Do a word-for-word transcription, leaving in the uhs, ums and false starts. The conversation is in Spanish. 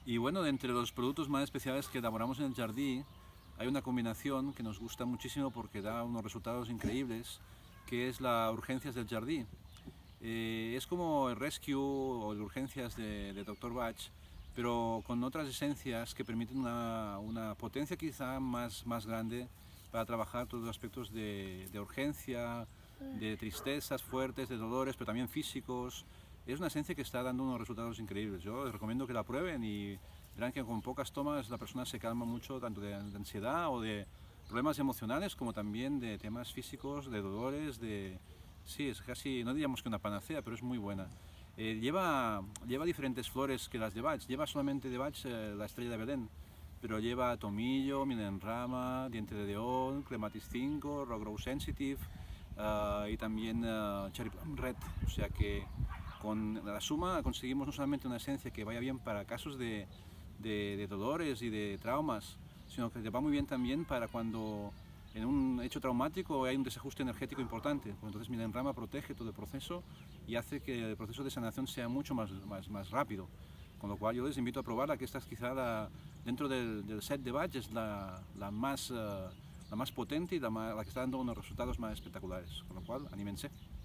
Y bueno, de entre los productos más especiales que elaboramos en el jardín, hay una combinación que nos gusta muchísimo porque da unos resultados increíbles, que es la Urgencias del Jardín. Eh, es como el Rescue o el Urgencias de, de doctor Bach, pero con otras esencias que permiten una, una potencia quizá más, más grande para trabajar todos los aspectos de, de urgencia, de tristezas fuertes, de dolores, pero también físicos. Es una esencia que está dando unos resultados increíbles. Yo les recomiendo que la prueben y verán que con pocas tomas la persona se calma mucho, tanto de, de ansiedad o de problemas emocionales, como también de temas físicos, de dolores, de... Sí, es casi, no diríamos que una panacea, pero es muy buena. Eh, lleva, lleva diferentes flores que las de Bach. Lleva solamente de Bach eh, la estrella de Belén, pero lleva tomillo, miel en rama, diente de león, clematis cinco, rock rose sensitive uh, y también uh, cherry plum red. O sea que con la suma conseguimos no solamente una esencia que vaya bien para casos de, de, de dolores y de traumas, sino que te va muy bien también para cuando en un hecho traumático hay un desajuste energético importante. Pues entonces miel en rama protege todo el proceso y hace que el proceso de sanación sea mucho más, más, más rápido. Con lo cual yo les invito a probarla, que esta es quizá la, dentro del, del set de Bach es la, la, más, uh, la más potente y la, más, la que está dando unos resultados más espectaculares. Con lo cual, anímense.